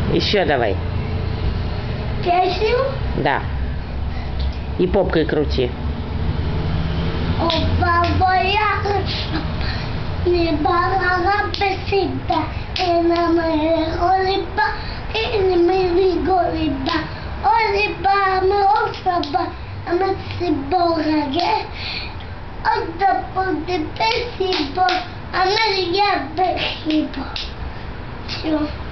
Еще давай. Песню? Да. И попкой крути. Опа, моя не барага бесида, и на моей голиба, и на моей голиба, голиба, мы особа, а мы сибораге, отда буде бесибо, а мы я бесибо. Все.